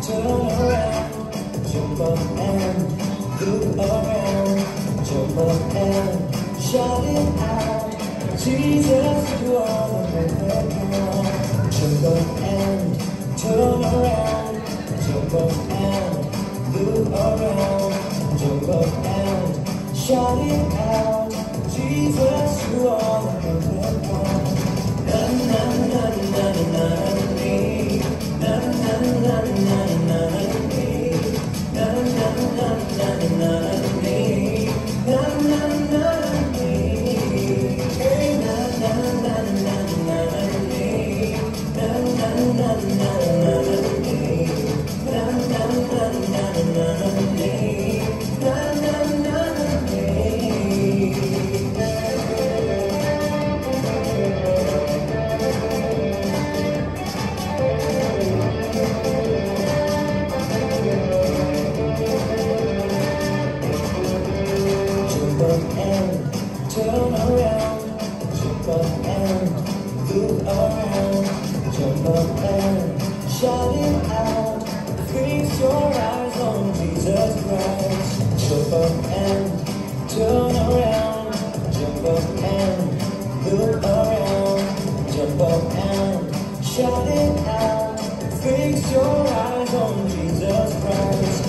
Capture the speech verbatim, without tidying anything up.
turn around, jump up and look around, jump up and shout it out. Jesus, you are the better God. Jump up and turn around, jump up and look around, jump up and shout it out. Jesus, you are the better God. Na na na na na na me, na na na na na me, na na na na na me, na na na me, hey na na na na na me, na na na na na me, na na na na na me, na na na me. Turn around, jump up and look around, jump up and shout it out. Fix your eyes on Jesus Christ. Jump up and turn around, jump up and look around, jump up and shout it out. Fix your eyes on Jesus Christ.